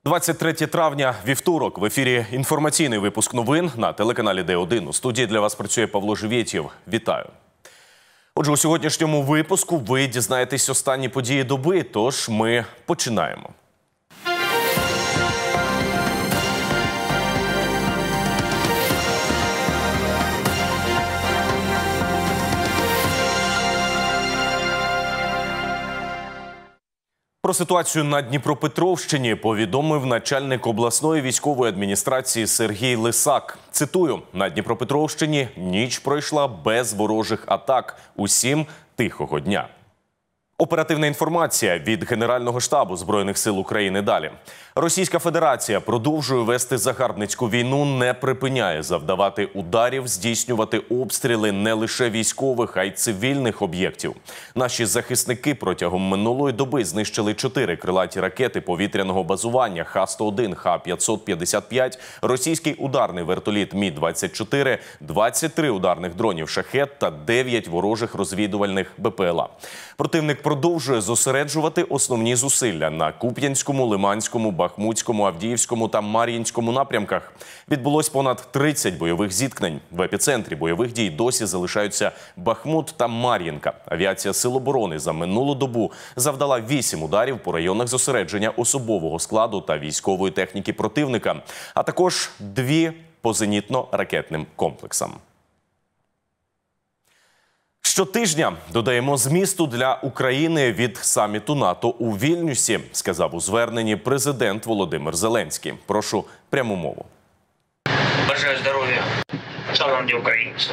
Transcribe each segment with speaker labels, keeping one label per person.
Speaker 1: 23 травня, вівторок. В ефірі інформаційний випуск новин на телеканалі Д1. У студії для вас працює Павло Живєтєв. Вітаю. Отже, у сьогоднішньому випуску ви дізнаєтесь останні події доби, тож ми починаємо. Про ситуацію на Дніпропетровщині повідомив начальник обласної військової адміністрації Сергій Лисак. Цитую: «На Дніпропетровщині ніч пройшла без ворожих атак. Усім тихого дня». Оперативна інформація від Генерального штабу Збройних сил України далі. Російська Федерація продовжує вести загарбницьку війну, не припиняє завдавати ударів, здійснювати обстріли не лише військових, а й цивільних об'єктів. Наші захисники протягом минулої доби знищили 4 крилаті ракети повітряного базування Х-101, Х-555, російський ударний вертоліт Мі-24, 23 ударних дронів «Шахед» та 9 ворожих розвідувальних БПЛА. Противник продовжує зосереджувати основні зусилля на Куп'янському, Лиманському, Бахмутському, Авдіївському та Мар'їнському напрямках. Відбулось понад 30 бойових зіткнень. В епіцентрі бойових дій досі залишаються Бахмут та Мар'їнка. Авіація Сил оборони за минулу добу завдала 8 ударів по районах зосередження особового складу та військової техніки противника, а також 2 по зенітно-ракетним комплексам. Щотижня додаємо змісту для України від саміту НАТО у Вільнюсі, сказав у зверненні президент Володимир Зеленський. Прошу пряму мову.
Speaker 2: Бажаю здоров'я, шановні українці.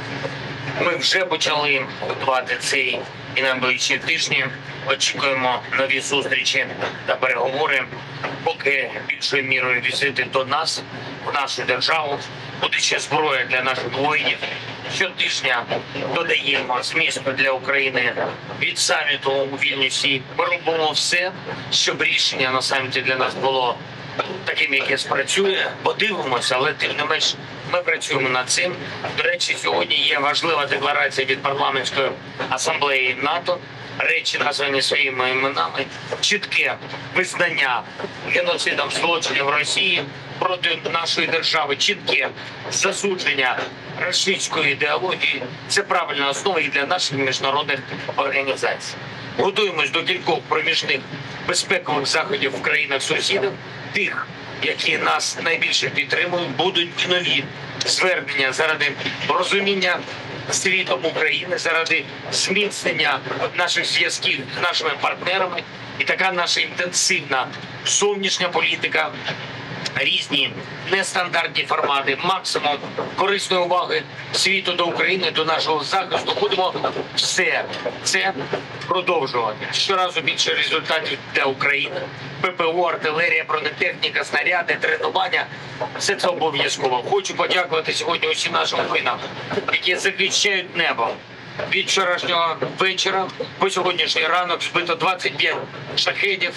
Speaker 2: Ми вже почали готувати цей і найближчі тижні. Очікуємо нові зустрічі та переговори, поки більшою мірою візити до нас, в нашу державу, буде ще зброя для наших воїнів. Щотижня додаємо змісту для України від саміту у Вільнюсі. Ми робимо все, щоб рішення на саміті для нас було таким, яке спрацює. Подивимося, але тим не менш ми працюємо над цим. До речі, сьогодні є важлива декларація від парламентської асамблеї НАТО. Речі, названі своїми іменами, чітке визнання геноцидом злочинів Росії проти нашої держави, чітке засудження рашистської ідеології. Це правильна основа і для наших міжнародних організацій. Готуємось до кількох проміжних безпекових заходів в країнах-сусідах, тих, які нас найбільше підтримують, будуть і нові звернення заради розуміння світом України, заради зміцнення наших зв'язків з нашими партнерами. І така наша інтенсивна зовнішня політика, різні нестандартні формати, максимум корисної уваги світу до України, до нашого захисту. Будемо все це продовжувати. Щоразу більше результатів для України. ППО, артилерія, бронетехніка, снаряди, тренування. Все це обов'язково. Хочу подякувати сьогодні усім нашим воїнам, які захищають небо. Від вчорашнього вечора по сьогоднішній ранок збито 25 шахедів,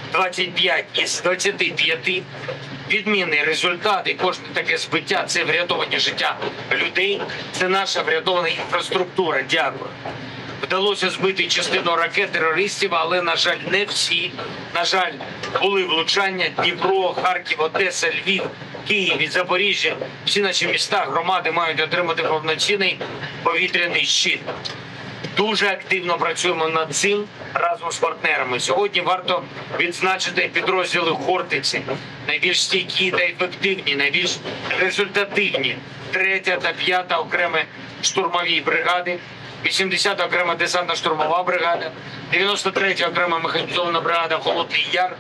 Speaker 2: 25 із 25. Відмінний результат, і кожне таке збиття – це врятовані життя людей, це наша врятована інфраструктура. Дякую. Вдалося збити частину ракет терористів, але, на жаль, не всі. На жаль, були влучання. Дніпро, Харків, Одеса, Львів, Київ і Запоріжжя. Всі наші міста, громади мають отримати повноцінний повітряний щит. Дуже активно працюємо над цим разом з партнерами. Сьогодні варто відзначити підрозділи «Хортиці». Найбільш стійкі та ефективні, найбільш результативні. 3-я та 5-та окремі штурмові бригади, 80-та окрема десантно-штурмова бригада, 93-я окрема механізована бригада «Холодний Яр»,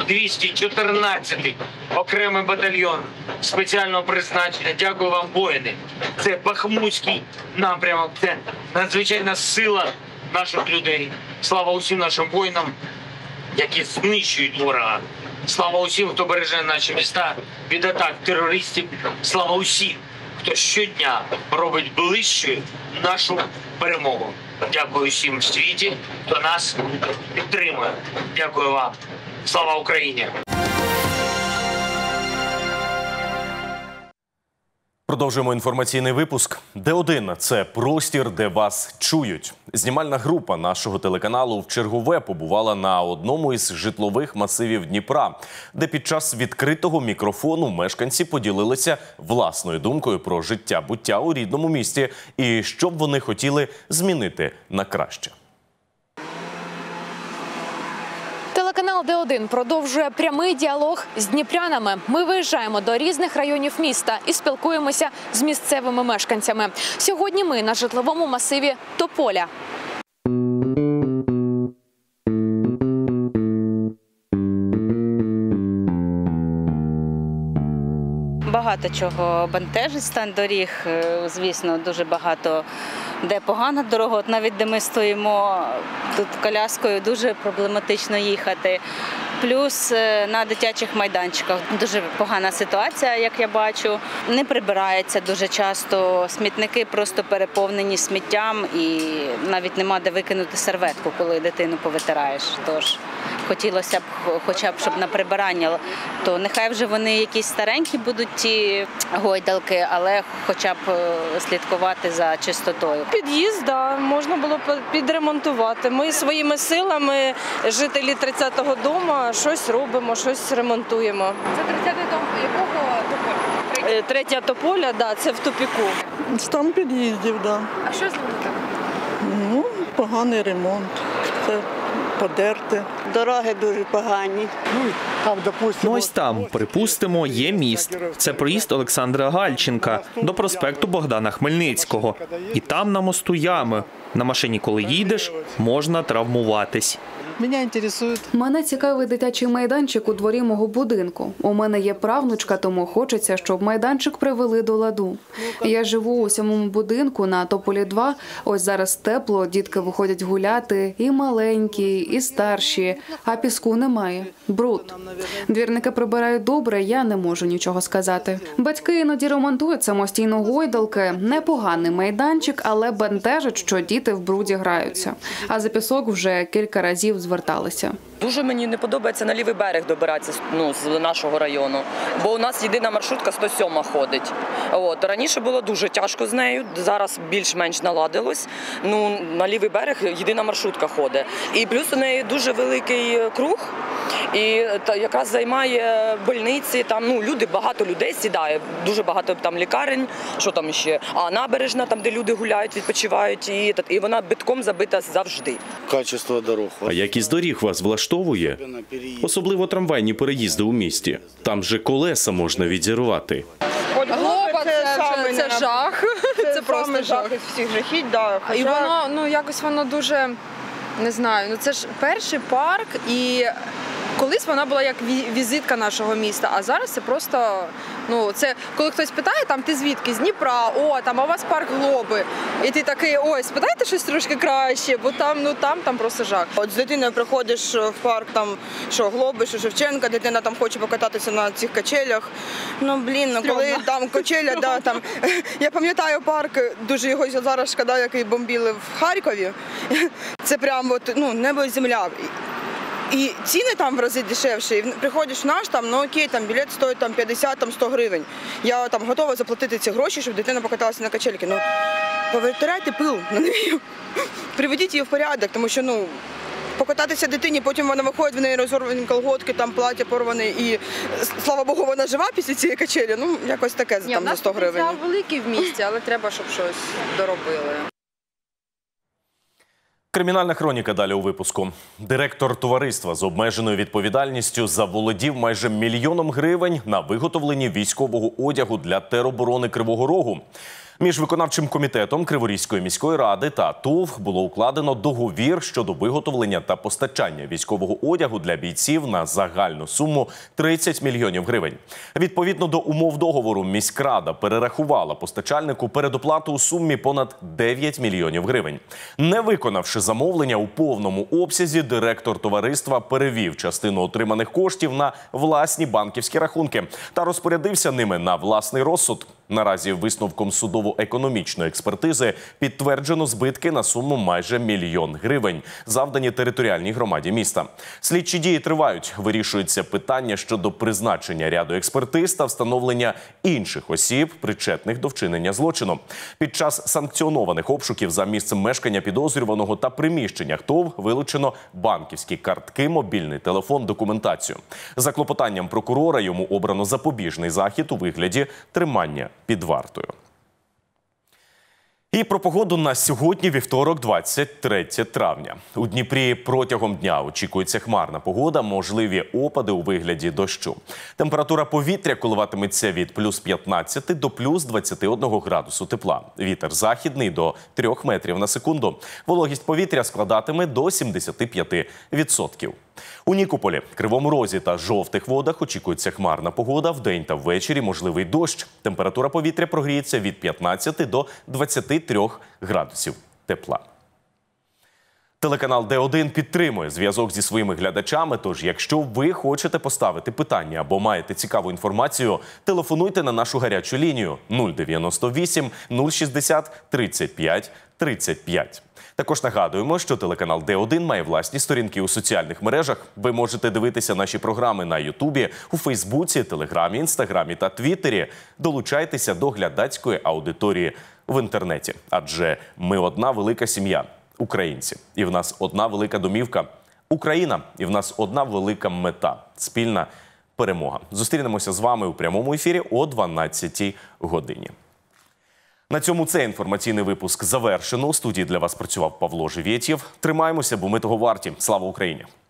Speaker 2: 214-й окремий батальйон спеціального призначення. Дякую вам, воїни. Це Бахмутський напрямок, це надзвичайна сила наших людей. Слава усім нашим воїнам, які знищують ворога. Слава усім, хто береже наші міста від атак терористів. Слава усім, хто щодня робить ближчою нашу перемогу. Дякую всім в світі, хто нас підтримує. Дякую вам. Слава Україні!
Speaker 1: Продовжуємо інформаційний випуск. Д1 – це простір, де вас чують. Знімальна група нашого телеканалу вчергове побувала на одному із житлових масивів Дніпра, де під час відкритого мікрофону мешканці поділилися власною думкою про життя-буття у рідному місті і що б вони хотіли змінити на краще.
Speaker 3: Телеканал Д1 продовжує прямий діалог з дніпрянами. Ми виїжджаємо до різних районів міста і спілкуємося з місцевими мешканцями. Сьогодні ми на житловому масиві Тополя.
Speaker 4: Багато чого бентежить стан доріг, звісно, дуже багато де погана дорога. От навіть де ми стоїмо тут коляскою, дуже проблематично їхати. Плюс на дитячих майданчиках дуже погана ситуація, як я бачу. Не прибирається дуже часто, смітники просто переповнені сміттям і навіть нема де викинути серветку, коли дитину повитираєш. Тож хотілося б хоча б, щоб на прибирання, то нехай вже вони якісь старенькі будуть ті гойдалки, але хоча б слідкувати за чистотою.
Speaker 5: Під'їзд, да, можна було підремонтувати. Ми своїми силами, жителі 30-го дому, щось робимо, щось ремонтуємо.
Speaker 3: Це 30-й дом якого Тополя?
Speaker 5: Третя Тополя, да, це в тупіку.
Speaker 6: Стан під'їздів, да.
Speaker 3: А що з ними так?
Speaker 6: Ну, поганий ремонт. Це подерте.
Speaker 7: Дороги дуже погані.
Speaker 8: Ну ось там, припустимо, є міст. Це проїзд Олександра Гальченка до проспекту Богдана Хмельницького. І там на мосту ями. На машині, коли їдеш, можна травмуватись.
Speaker 9: Мене цікавий дитячий майданчик у дворі мого будинку. У мене є правнучка, тому хочеться, щоб майданчик привели до ладу. Я живу у 7-му будинку на Тополі 2. Ось зараз тепло, дітки виходять гуляти, і маленькі, і старші, а піску немає. Бруд. Двірники прибирають добре, я не можу нічого сказати. Батьки іноді ремонтують самостійно гойдалки. Непоганий майданчик, але бентежить, що діти в бруді граються. А за пісок вже кілька разів зверталися.
Speaker 10: Дуже мені не подобається на лівий берег добиратися з нашого району, бо у нас єдина маршрутка 107 ходить. Раніше було дуже тяжко з нею, зараз більш-менш наладилось. На лівий берег єдина маршрутка ходить. І плюс у неї дуже великий круг, і якраз займає больниці, там багато людей сідає, дуже багато там лікарень, що там ще, а набережна, там де люди гуляють, відпочивають, і вона битком забита завжди.
Speaker 11: Качество дорог.
Speaker 12: А якість доріг вас влаштовує? Особливо трамвайні переїзди у місті. Там же колеса можна відірвати.
Speaker 5: Глоба це жах. Це просто жах із всіх жахіть. Да. І воно, якось воно дуже, не знаю, це ж перший парк і колись вона була як візитка нашого міста, а зараз це просто, це коли хтось питає, там ти звідки? З Дніпра, а у вас парк Глоби. І ти такий, спитайте щось трошки краще, бо там просто жах.
Speaker 13: От з дитиною приходиш в парк, там, що Глоби, що Шевченка, дитина там хоче покататися на цих качелях. Коли там качеля, да, там, я пам'ятаю парк, дуже його зараз шкода, який бомбили в Харкові. Це прямо небо і земля. І ціни там в рази дешевші. І приходиш в наш, окей, білет стоїть 50-100 гривень. Я готова заплатити ці гроші, щоб дитина покаталася на качельки. Повитирайте пил на неї, приведіть її в порядок, тому що, покататися дитині, потім вона виходить, в неї розорвані колготки, плаття порване, і, слава Богу, вона жива після цієї качелі, якось таке за 100 гривень.
Speaker 5: Потенціал великий в місті, але треба, щоб щось доробили.
Speaker 1: Кримінальна хроніка далі у випуску. Директор товариства з обмеженою відповідальністю заволодів майже 1 мільйон гривень на виготовленні військового одягу для тероборони Кривого Рогу. Між виконавчим комітетом Криворізької міської ради та ТОВ було укладено договір щодо виготовлення та постачання військового одягу для бійців на загальну суму 30 мільйонів гривень. Відповідно до умов договору, міськрада перерахувала постачальнику передоплату у сумі понад 9 мільйонів гривень. Не виконавши замовлення у повному обсязі, директор товариства перевів частину отриманих коштів на власні банківські рахунки та розпорядився ними на власний розсуд. Наразі висновком судово-економічної експертизи підтверджено збитки на суму майже 1 мільйон гривень, завдані територіальній громаді міста. Слідчі дії тривають. Вирішується питання щодо призначення ряду експертиз та встановлення інших осіб, причетних до вчинення злочину. Під час санкціонованих обшуків за місцем мешкання підозрюваного та приміщеннях ТОВ вилучено банківські картки, мобільний телефон, документацію. За клопотанням прокурора йому обрано запобіжний захід у вигляді тримання під вартою. І про погоду на сьогодні, вівторок, 23 травня. У Дніпрі протягом дня очікується хмарна погода, можливі опади у вигляді дощу. Температура повітря коливатиметься від плюс 15 до плюс 21 градусу тепла. Вітер західний до 3 метрів на секунду. Вологість повітря складатиме до 75%. У Нікополі, Кривому Розі та Жовтих Водах очікується хмарна погода. Вдень та ввечері можливий дощ. Температура повітря прогріється від 15 до 23 градусів тепла. Телеканал Д1 підтримує зв'язок зі своїми глядачами, тож якщо ви хочете поставити питання або маєте цікаву інформацію, телефонуйте на нашу гарячу лінію 098 060 35 35. Також нагадуємо, що телеканал Д1 має власні сторінки у соціальних мережах. Ви можете дивитися наші програми на Ютубі, у Фейсбуці, Телеграмі, Інстаграмі та Твіттері. Долучайтеся до глядацької аудиторії в інтернеті. Адже ми одна велика сім'я – українці. І в нас одна велика домівка – Україна. І в нас одна велика мета – спільна перемога. Зустрінемося з вами у прямому ефірі о 12-й годині. На цьому цей інформаційний випуск завершено. У студії для вас працював Павло Живєтєв. Тримаємося, бо ми того варті. Слава Україні!